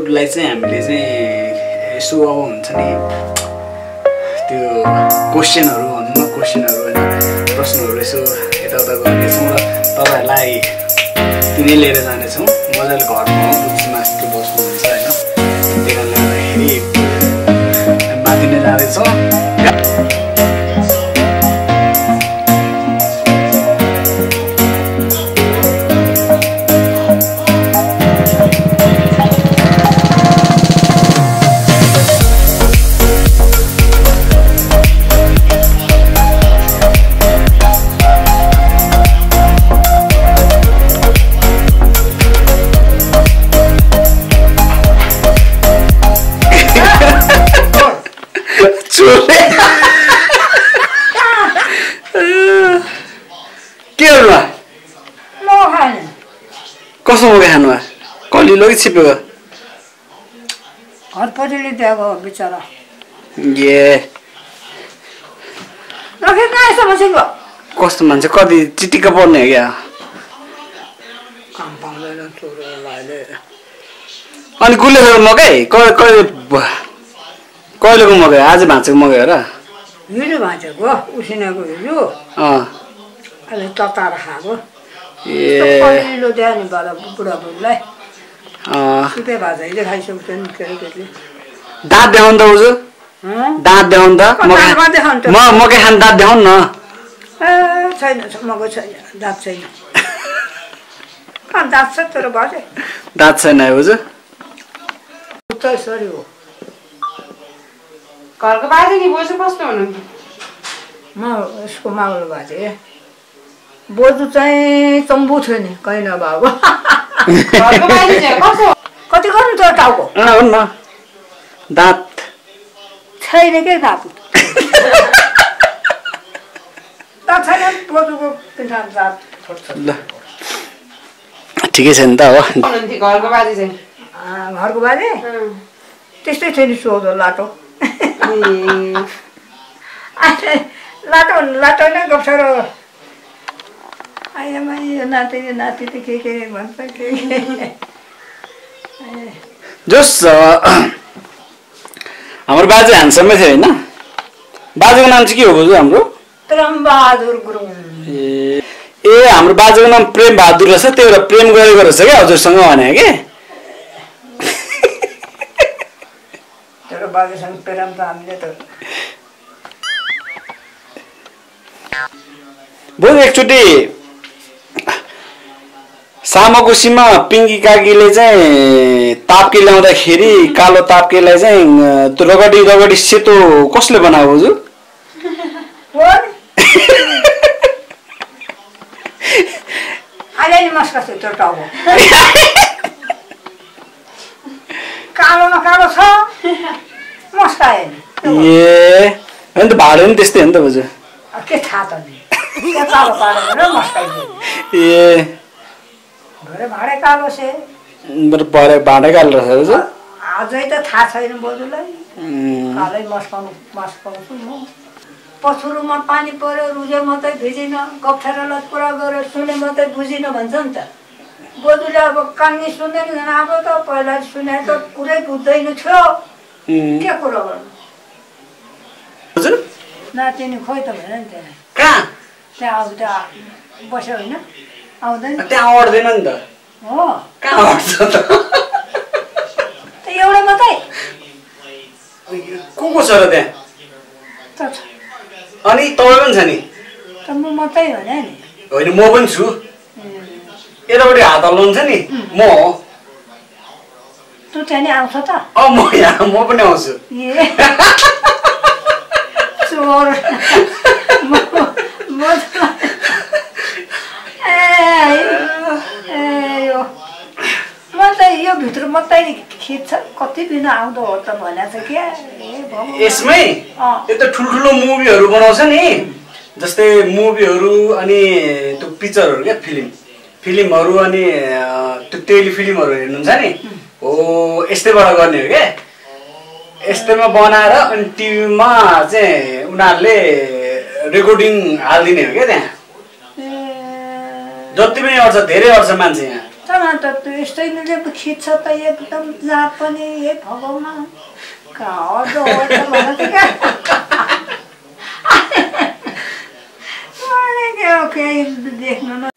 लाई चाहिँ हामीले चाहिँ यसो अब हुन्छ नि त्यो क्वेसनहरु भन्नु न क्वेसनहरु हैन प्रश्नहरु यसो यताउता गर्नेछौँ र तपाईहरुलाई तिनै लिएर जानेछौँ मजाले घरमा बुझ्नुमा जस्तो बस्नुहुन्छ हैन त्यही कारणले गर्दाखेरि माथि नै जाँदैछौँ कसो मकै खानु कलिलो कि छिपेको हरपटिले दिएको बिचरा कस्तो मान्छे कति चिटिक्क पर्ने हो क्या काम पाउँदैन छोरालाई अनि गुलेको मकै कहिलेको मकै आज भाँचेको मकै हो र हिजो भाँचेको उसिनेको हिजो अहिले तताएर खाएको कलिलो दियो नि बाला बुढाबुढीलाई सुते भाजा हिजो खाइसक्छ नि केटीले दाँत देखाउनु त उजो दाँत देखाउनु त मकै खानु दाँत देखाउनु न छैन मकै छैन दाँत छैन दाँत छ तर बाजे दाँत छैन उजो सरी हो घरको बाजे नि बोजू कस्तो हुनुहुन्थ्यो म यसको मावलो बाजे बोजू चाहिँ चम्बु थियो नि कहीँ नभएको कति गर्नु त टाउको हुन्न दाँत छैन के दाँत दाँत छैन बोजूको दाँत ल ठिकै छ नि त हो घरको बाजे चाहिँ घरको बाजे त्यस्तै थियो नि सोझो लाटो लाटो लाटो नै गप्छर आइमा यो नाति त के भन्छ के जोस हाम्रो बाजे हान्समै थियो होइन बाजेको नाम चाहिँ के हो बोजू हाम्रो प्रेमबहादुर गुरुङ ए हाम्रो बाजेको नाम प्रेम बहादुर रहेछ त्यो एउटा प्रेम गरेको रहेछ क्या हजुरसँग भने कि तेरो बाजेसँग प्रेम त हामीले त बोजू एकचोटि सामाकोसीमा पिङ्की काकीले चाहिँ ताप्के ल्याउँदाखेरि कालो ताप्केलाई चाहिँ त्यो रगडी सेतो कसले बनायो बोजू अहिले नि मस्का छ त्यो टाउको कालो न कालो छ मस्का आयो नि ए होइन त भाडो नि त्यस्तै हो नि त बोजू के थाहा त नि त्यो कालो पारेर मस्काइदियो ए भरे भाडे कालो छे भरे भाडे कालो रहेछ बोजू अझै त थाहा छैन बोजूलाई कालै मस्काउँछु म पछुरोमा पानी पर्यो रुजे मात्रै भिजिन गप्ठेरलाई कुरा गरेर सुने मात्रै बुझिन भन्छ नि त बोजूले अब कान्नी सुन्दैन अब त पहिला सुने त कुरै बुझ्दैन थियो के कुरो गर्नु नातिनी खोइ त भएन नि त्यहाँ त्यहाँ अब त्यहाँ बस्यो होइन आउँदैन त्यहाँ अड्दैन नि त हो कहाँ अड्छ त एउटा मात्रै को छ र त्यहाँ छ अनि तपाईँ पनि छ नि त म मात्रै भने नि होइन म पनि छु यतापट्टि हात हल्लाउँछ नि म हो तँ त्यहाँ नि आउँछ त म यहाँ म पनि आउँछु ए चोर यो भित्र मात्रै खिच्छ कति बिना आउँदो हो त भनेको छ क्या यसमै यो त ठुल्ठुलो मुभीहरू बनाउँछ नि जस्तै मुभीहरू अनि त्यो पिक्चरहरू क्या फिल्महरू अनि त्यो टेलिफिल्महरू हेर्नुहुन्छ नि हो यस्तैबाट गर्ने हो क्या यस्तैमा बनाएर अनि टिभीमा चाहिँ उनीहरूले रेकर्डिङ हालिदिने हो क्या त्यहाँ जति पनि अट्छ धेरै अट्छ मान्छे यहाँ टमाटर त यस्तैले खिच्छ त एकदम जात पनि हे भगवान कहाँ हो भन त क्या केही देख्नु